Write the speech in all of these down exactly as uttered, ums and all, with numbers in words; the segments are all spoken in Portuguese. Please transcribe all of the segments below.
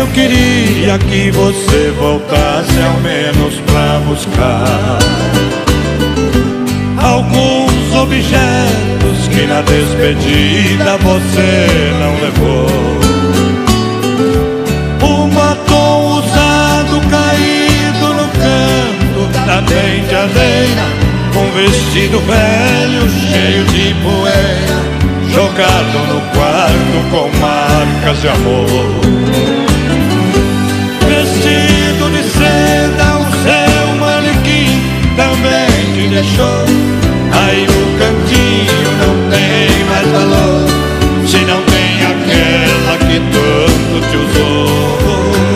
Eu queria que você voltasse ao menos pra buscar alguns objetos que na despedida você não levou. Um batom usado caído no canto da penteadeira, um vestido velho cheio de poeira jogado no quarto com marcas de amor. Vestido de seda, o seu manequim também te deixou. Aí o cantinho não tem mais valor, se não tem aquela que tanto te usou.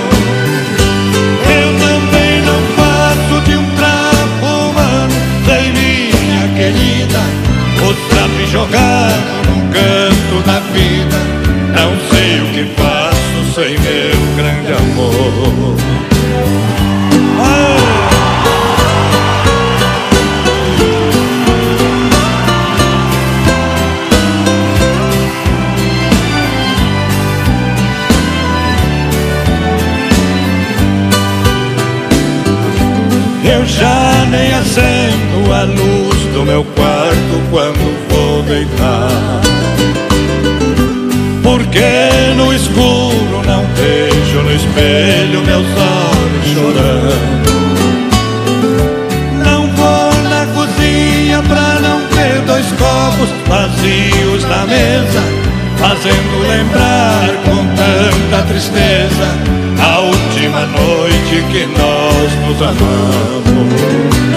Eu também não passo de um trapo humano, sei minha querida, o trapo jogado num canto da vida. Não sei o que faço sem meu grande amor. Ah! Eu já nem acendo a luz do meu quarto quando vou deitar, porque no escuro não vejo no espelho meus olhos chorando. Não vou na cozinha pra não ver dois copos vazios na mesa, fazendo lembrar com tanta tristeza a última noite que nós nos amamos.